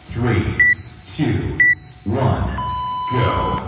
3, 2, 1, go.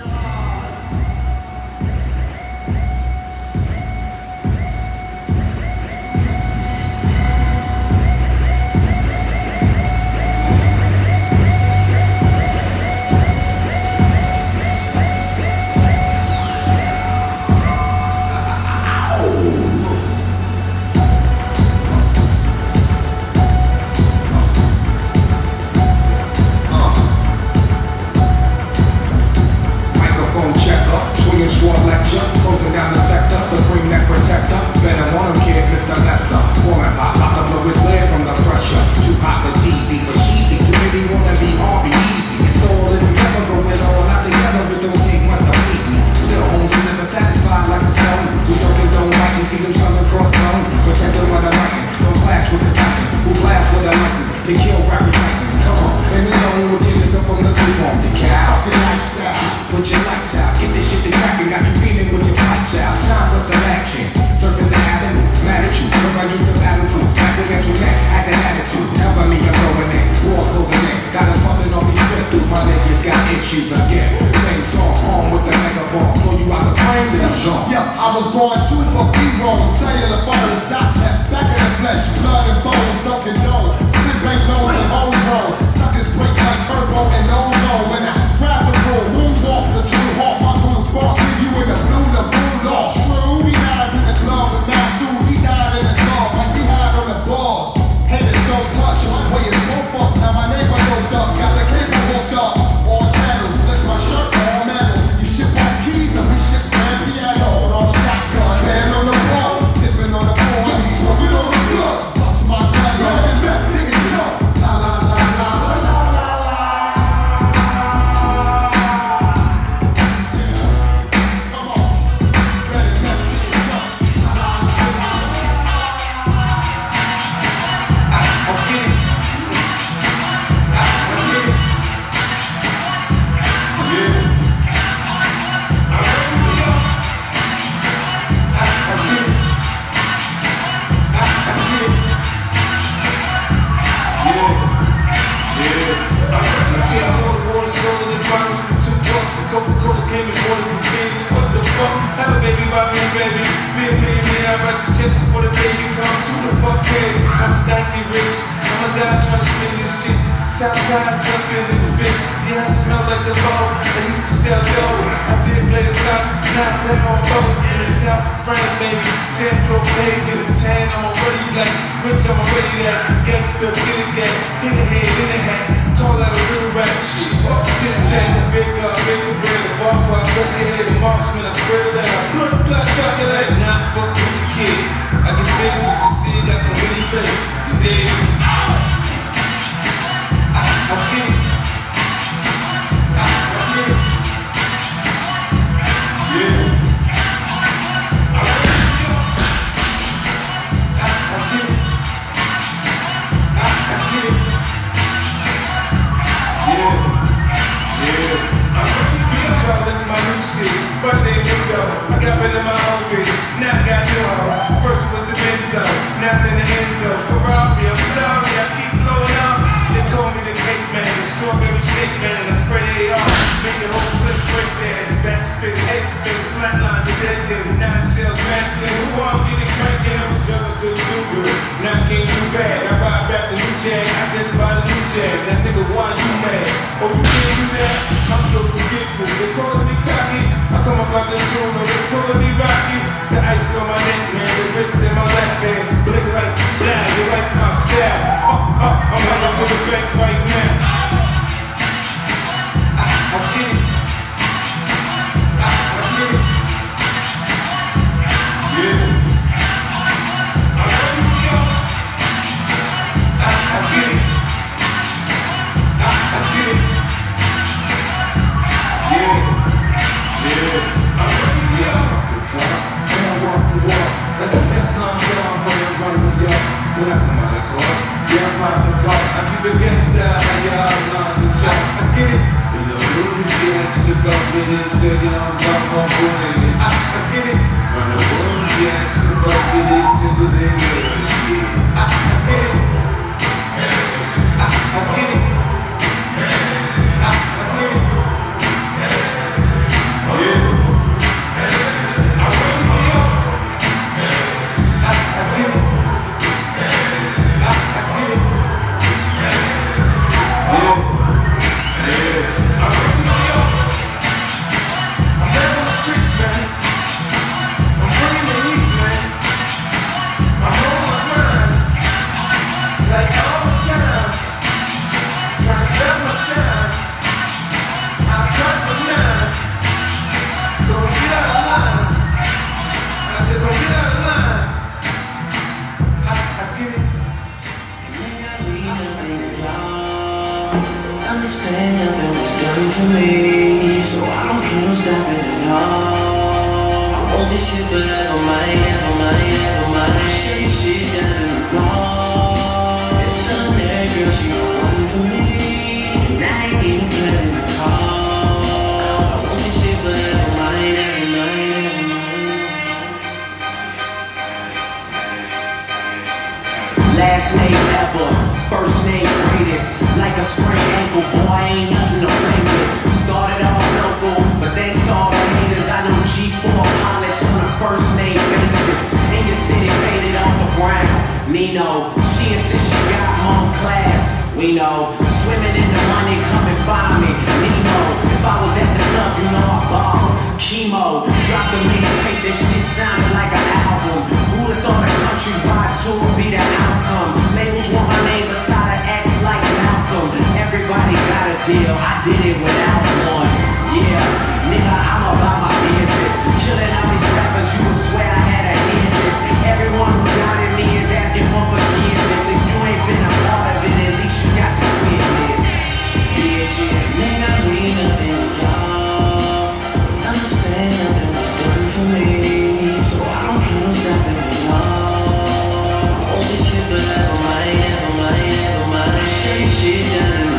Sword lecture, closing down the sector, supreme neck protector. Better want him, kid, Mr. Lesser. Woman pop, about to blow his lid from the pressure. Too hot for TV, for cheesy. Too many wanna be Harvey easy. It's all in together, going all out together. It don't take much to please me. Still homes are never satisfied like the stone. We don't like and see them selling crossbones. Protecting what I'm writing, don't clash with the titan. Who blast with a license to kill rappers titans. Come on, and it's on with your nigga from the coupon to cow. Good lifestyle, put your lights out, get this shit to crackin', got you feeling with your lights out. Time for some action, surfing the avenue, mad at you. Look, I used to battle too, back with that neck, had that attitude. Cover me, I'm going in, walls closing in. Got us bustin' all these pistols, my niggas got issues again. Same song, on with the mega ball, blow you out the plane, little song. Yeah, I was going to, but we wrong. Cellular phone, stop that, back in the flesh, blood and bones, don't condone. Spit bank loans and homegrown. Suckers break like turbo and ozone. When I grab the roll, moonwalk, the two hawk, my goons bark, leave you in the blue lagoon lost. True, we dies in the club with Masu, he died in the club like we hide on the balls. Haters don't touch, way is both up. Now my neighbor roped up, got the cable hooked up. All channels, lift my shirt, all metal. You ship off keys and we ship grand piano. Short on shotgun, hand on the wall, sipping on the 40, smoking on the blood. Bust my gun, and back, nigga jump. La la la la la la la la. Yeah, come on, ready, back, nigga jump. La la la la la. I'm getting, yeah. Coca-Cola came and bought it from Phoenix. What the fuck? Have a baby by me, baby. Be a millionaire, I write the check before the baby comes. Who the fuck cares? I'm stanky rich. I'ma die trying to spin this shit. Southside jump in this bitch. Yeah, I smell like the road. I used to sell dope. I did play the block. Now I play on boats in the south of France, baby. Central Pay, get a tan. I'm already black. Rich, I'm already that. Gangster, get it gang. In the head, in the hat. Call that a real rap. Shit, fuck the shit, check the big up, make the bread, the bar, cut your head, the marksman, I swear that I blood chocolate, not fuck with the kid. I get biz with the cig, I can really live. You dig? I'm getting. I'm getting. Yeah. That's my new shit, but they knew though. I got rid of my old bitch, now I got new hoes. First it was the Benzo, now I'm in the Enzo. Ferrari, I'm sorry, I keep blowing up. They call me the cake man, the strawberry shake man. I spray they off, make the whole clip break dance. Back spin, head spin, flatline, the dead thing. 9 shells, back 10. Who I'm getting cranking, I'm selling good, do good. Now I can't do bad, I ride back the new Jag. I just bought a new Jag, that nigga, why you mad? Oh, you can't do that? I'm so forgetful. They calling me cocky. I come up out the tomb and they calling me Rocky. It's the ice on my neck, man. The wrist in my left hand. Blink like that. You like my style? I'm heading to the bank right now. I'm getting. I'm getting. Yeah. I'm ready to go. I'm getting. I'm getting. Yeah, I'm ready to talk the talk, and I walk the walk, like a Teflon dog, when I run the yard. When I come out of court, yeah, I pop the car. I keep it gangsta, y'all line the chalk. I get it, you know, movies get to go with it till y'all got my boy. I get it, run the world, yeah, to go with it till they know it. I get it, I get it. understand nothing was done for me, so I don't care no stopping at all. I want this shit forever, mine, ever mine, ever mine. Shit, shit down in the bar. It's some there, girl, she gon' run for me, and I ain't even planning the call. I want this shit forever, mine, ever mine, ever mine. Last name ever, first name greatest. Like a sprained ankle, boy, ain't nothing to play with. Started off local, but thanks to all the haters, I know G4 pilots on a first name basis. In your city, faded off the ground. Nino, she insists she got more class. We know, swimming in the money, come and find me. Nemo, if I was at the club, you know I ball. Chemo, drop the mixtape, this shit sounded like an album. Who'da thought a countrywide tour would be the outcome? Labels want my name beside an X like Malcolm. Everybody got a deal, I did it without one. Yeah, nigga, I'm about my business. Killing all these rappers, you would swear I had a hit list. Everyone who doubted me is asking for forgiveness. If you ain't been a part of it, at least you got to witness. Bitches, Nigga, I mean nothing to y'all. Understand nothing was done for me, so I don't care no stopping at all. I want this shit forever, mine, ever mine, ever mine. Shit, shit down in the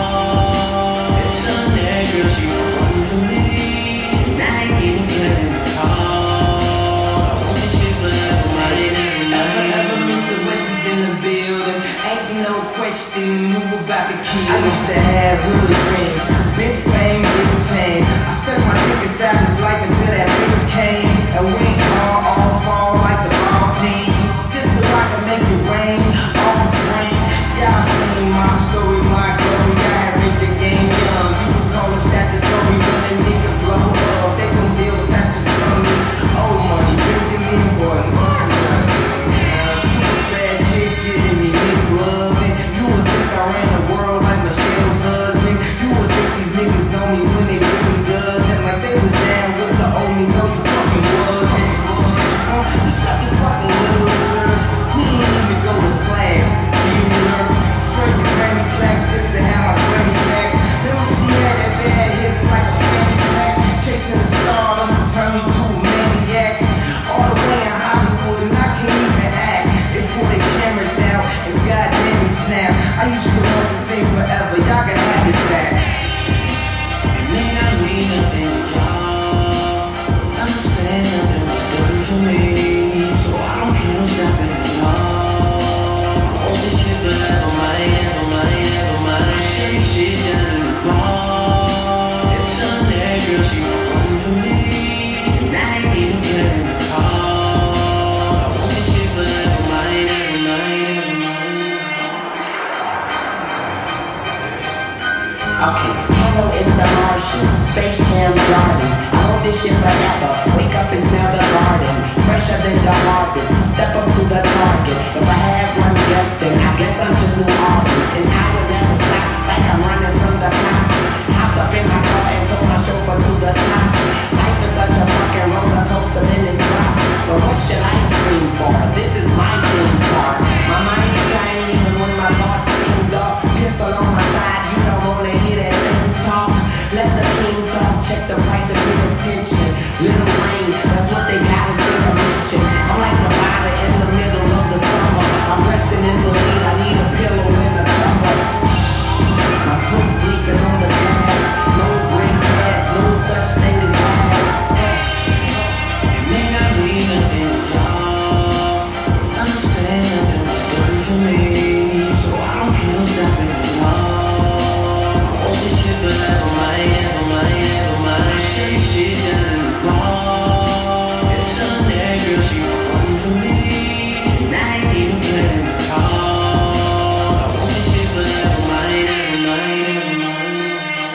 bar. It's some there, girl, she gon' run for me, and I ain't even planning the call. I want this shit forever, mine, ever mine. ever Mr. West is in the building. Ain't no question who about to kill. I used to have hood dreams, big fame, big change. I stuck my dick inside this life until that bitch came. And we all fall like the ball teams. Just so I can make it rain all spring. Y'all seen my story, my glory. I had rigged the game young. You can call it statutory when a nigga blow up. They gon' deal statues from me. Old money, Benjamin Button. Super bad chicks giving me big love. And you would think I ran the world like Michelle's husband. You would think these niggas know me when they really does. And like they was down with the only know you fucking was. And you're such a fucking loser. He ain't even go to class. Bueller. Trade the Grammy plaques just to have my Grammy back. Then when she had that bad hip like a fanny pack, chasing the star, I'ma turn me to a maniac. All the way in Hollywood and I can't even act. They pull their cameras out and goddamn they snap. I used to want this thing forever, y'all can have it back. And nigga, I mean nothing to y'all. Understand nothing was done for me, so I don't care no stopping at all. I want this shit forever, mine, ever mine, ever mine. Shit, shit down in the bar. It's some there, girl, she gon' run for me, and I ain't even planning the call. I want this shit forever, mine, ever mine, ever mine. Okay, hello, it's the Martian, Space Jam Jordans. I hold this shit forever, wake up and smell the garden. Fresher than the harvest, step up to the target. If I have one guess, then I guess I'm just new artist. And I would never stop, like I'm running from the cops. Hopped up in my car and told my chauffeur to the top. Life is such a fucking roller coaster, then it drops. But what should I scream for? This is my theme park. My mind shine even when my thoughts seem dark. Pistol on my side, you don't wanna hear that thing talk. Let the king talk, check the price and pay attention. Little rain, that's what they gotta say to mention. I'm like Nevada in the middle of the summer. I'm resting in the lead, I need a pillow and a cover. My foot sleeping on the gas. No break gas, no such thing as last. And nigga, I mean nothing to y'all. Understand nothing was done for me, so I don't care no stopping at all. I want this shit forever, mine, ever mine, ever mine. Shit, shit down in the bar. It's some there, girl, she gon' run for me, and I ain't even planning the call. I want this shit forever, mine, ever mine, ever mine.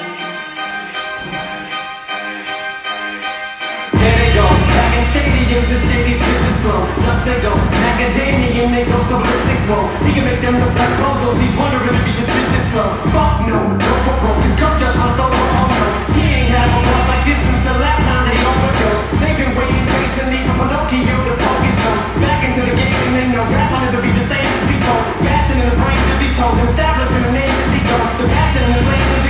There they go, back in stadiums and shady spits glow. Nuts they go, macadamia they go so ballistic, whoa. He can make them look like bozos, he's wondering if he should spit this slow. Fuck no, go for broke, his girl just wanna throw her on no. He ain't had a boss like this since the last time that he overdosed. They've been waiting patiently for Pinocchio to poke his nose. Back into the game and they know rap wanted to be the same as before. Bashing in the brains of these hoes and establishing the name as he goes. The passion and the blame is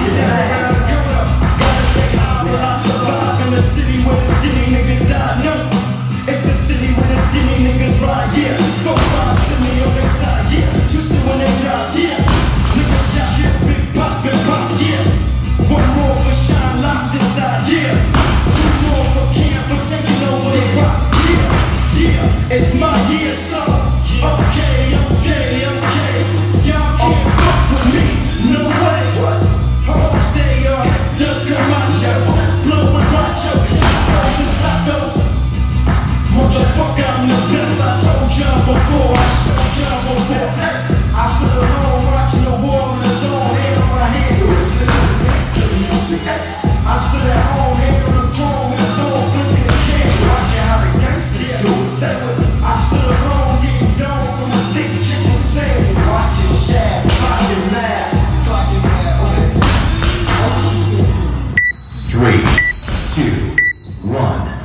Gotta stay high while I survive in the city where the skinny niggas die. No, it's the city where the skinny niggas ride. Yeah, 4-5 send me on their side. Yeah, twisted when they drive. Yeah, nigga shot. Yeah, big pop and pop. Yeah, one more for Shine Lock this side. Yeah, 2 more for Cam for taking over the rock. Yeah, yeah, it's my year, so okay. Y'all can't fuck with me, no way. Jose or Hector Camacho, blowing macho, just girls and tacos. Motherfucker, I'm the best. I told y'all before. I showed y'all before. Hey, I stood alone watching the war with his own hand on my head. Listening to the gangster music. Hey, I stood at home, hand on the chrome with his own flipping the chair. Watching how the gangsters do it. Say what? I stood alone getting down from the thick chicken sandwich. Watching Shad, clocking mad. Okay. 3, 2, 1.